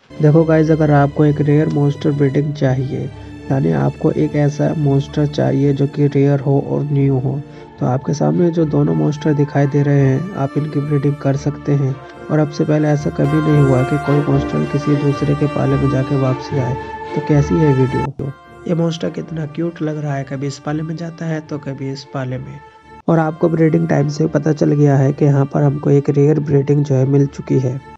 देखो गाइज, अगर आपको एक रेयर मॉन्स्टर ब्रीडिंग चाहिए, यानी आपको एक ऐसा मॉन्स्टर चाहिए जो कि रेयर हो और न्यू हो, तो आपके सामने जो दोनों मॉन्स्टर दिखाई दे रहे हैं, आप इनकी ब्रीडिंग कर सकते हैं। और अब से पहले ऐसा कभी नहीं हुआ कि कोई मॉन्स्टर किसी दूसरे के पाले में जाके वापसी आए। तो कैसी है वीडियो? ये मॉन्स्टर कितना क्यूट लग रहा है, कभी इस पाले में जाता है तो कभी इस पाले में। और आपको ब्रीडिंग टाइम से पता चल गया है कि यहाँ पर हमको एक रेयर ब्रीडिंग जो है मिल चुकी है।